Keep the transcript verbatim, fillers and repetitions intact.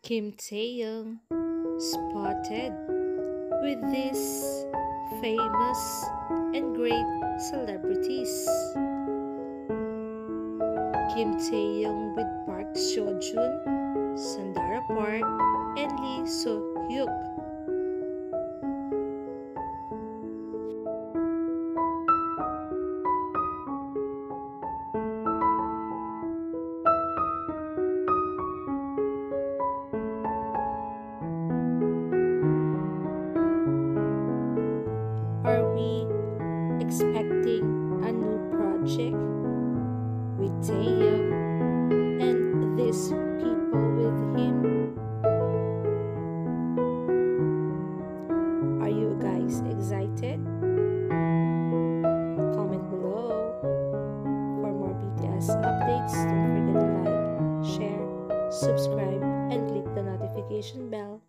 Kim Taehyung spotted with these famous and great celebrities. Kim Taehyung with Park Seojoon, Sandara Park, and Lee SooHyuk. Are we expecting a new project with Taehyung and these people with him? Are you guys excited? Comment below. For more B T S updates, don't forget to like, share, subscribe, and click the notification bell.